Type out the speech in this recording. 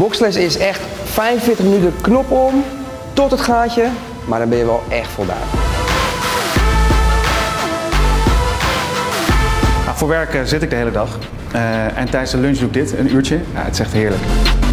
Boksles is echt 45 minuten knop om, tot het gaatje, maar dan ben je wel echt voldaan. Voor werk zit ik de hele dag en tijdens de lunch doe ik dit, een uurtje. Ja, het is echt heerlijk.